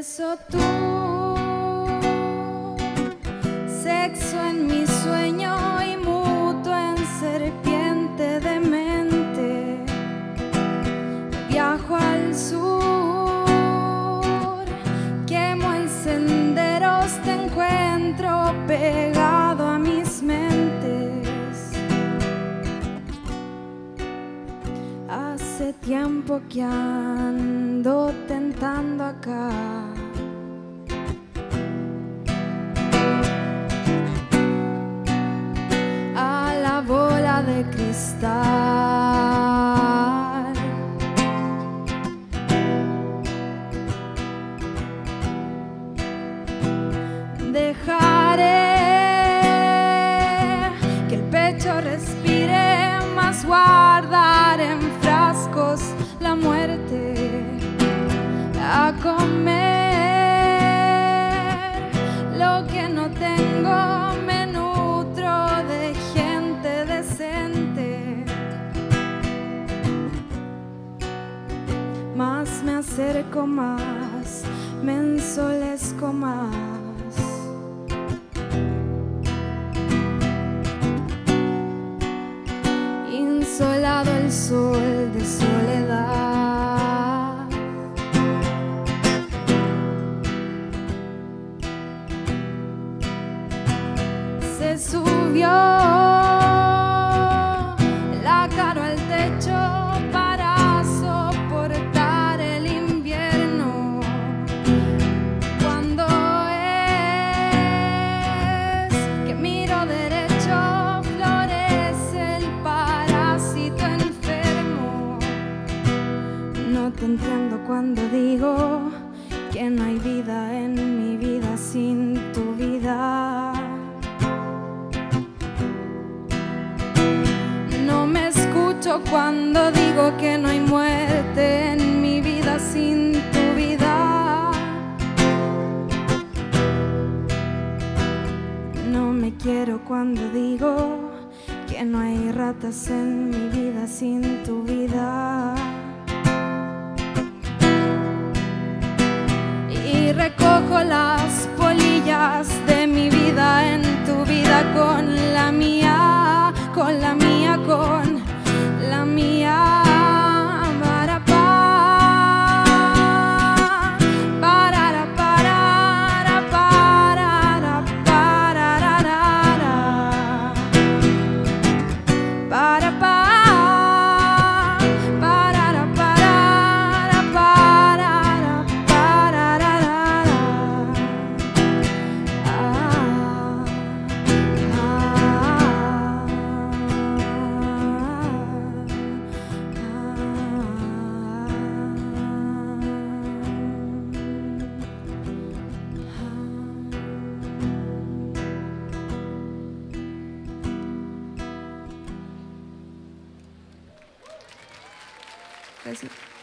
Beso tú, sexo en mi sueño y muto en serpiente de mente. Viajo al sur, quemo en senderos, te encuentro pegado a mis mentes. Hace tiempo que ando tentando acá a la bola de cristal. Dejaré que el pecho respire, más guardar en frascos la muerte. A comer lo que no tengo, me nutro de gente decente. Más me acerco, más me ensolezco más. Insolado el sol de soledad. Se subió la cara al techo para soportar el invierno. Cuando es que miro derecho, florece el parásito enfermo. No te entiendo cuando digo que no hay vida en mi vida sin tu vida. No me escucho cuando digo que no hay muerte en mi vida sin tu vida. No me quiero cuando digo que no hay ratas en mi vida sin tu vida. Y recojo las polillas de mi vida en tu vida con la mía, con la mía, con la mía. Gracias.